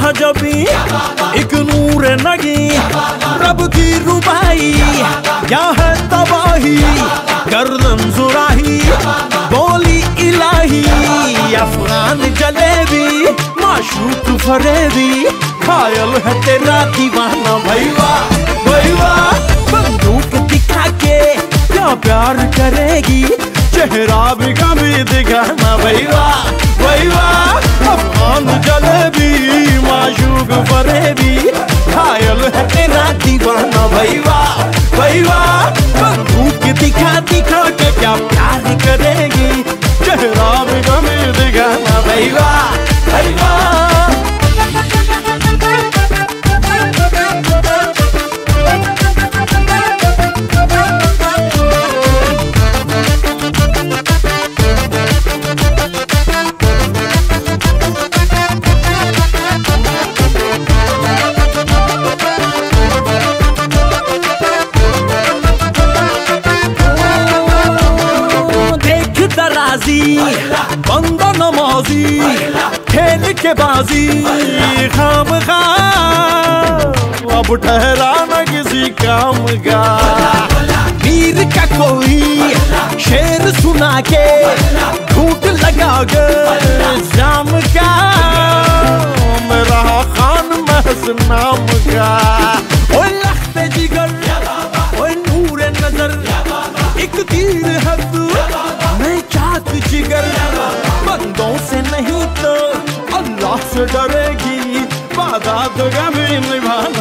जबी एक नूर नगी, रब की रुबाई क्या है तबाही, गर्दन जुराही बोली इलाही। अफगान जलेबी माशूक फरेबी, खायल है तेरा दीवाना भैया भैया। बंदूक दिखा के क्या प्यार करेगी, चेहरा भी कभी दिखाना भैया भैया। अफगान जलेबी माशूक फरेबी, खायल है तेरा दीवाना भैया भैया। बंदूक दिखा दिखा के क्या प्यार करेगी, चेहरा भी कभी दिखाना भैया भैया। बंदा नमाजी खेल के बाजी, खाम खा अब ठहरा न किसी काम का। वीर का कोई शेर सुना के झूठ लगा गए जाम का, मेरा खान महज नाम का। ओए लख्ते जिगर ओए नूरे नजर, एक तीर है तू मैं चाक जिगर। बंदों से नहीं तो अल्लाह से डरेगी, वादा तो कभी निभाना